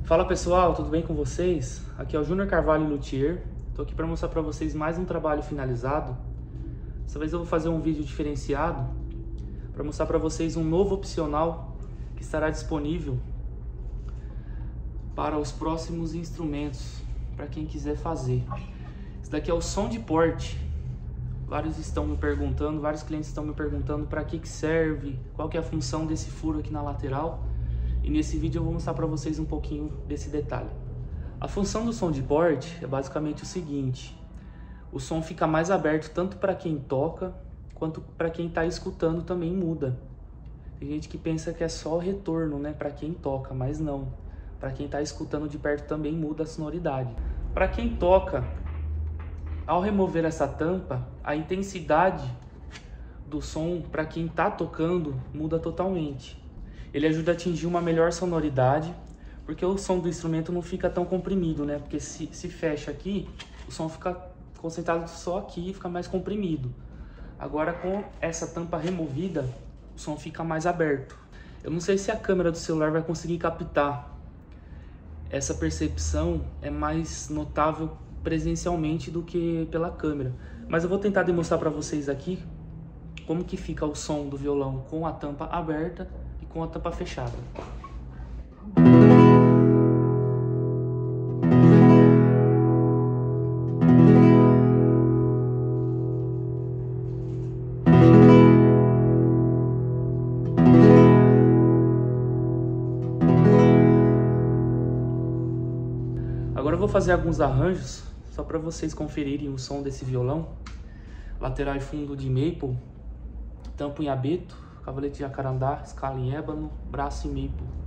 Fala pessoal, tudo bem com vocês? Aqui é o Júnior Carvalho Luthier. Estou aqui para mostrar para vocês mais um trabalho finalizado. Dessa vez eu vou fazer um vídeo diferenciado para mostrar para vocês um novo opcional que estará disponível para os próximos instrumentos, para quem quiser fazer. Esse daqui é o som de porte. Vários clientes estão me perguntando para que serve, qual que é a função desse furo aqui na lateral. E nesse vídeo eu vou mostrar para vocês um pouquinho desse detalhe. A função do som de porte é basicamente o seguinte: o som fica mais aberto tanto para quem toca quanto para quem está escutando, também muda. Tem gente que pensa que é só retorno, né, para quem toca, mas não. Para quem está escutando de perto também muda a sonoridade. Para quem toca, ao remover essa tampa, a intensidade do som para quem está tocando muda totalmente. Ele ajuda a atingir uma melhor sonoridade, porque o som do instrumento não fica tão comprimido, né? Porque se fecha aqui, o som fica concentrado só aqui e fica mais comprimido. Agora, com essa tampa removida, o som fica mais aberto. Eu não sei se a câmera do celular vai conseguir captar. Essa percepção é mais notável presencialmente do que pela câmera. Mas eu vou tentar demonstrar para vocês aqui como que fica o som do violão com a tampa aberta e com a tampa fechada. Agora eu vou fazer alguns arranjos só para vocês conferirem o som desse violão. Lateral e fundo de maple, tampo em abeto, cavalete de jacarandá, escala em ébano, braço em maple.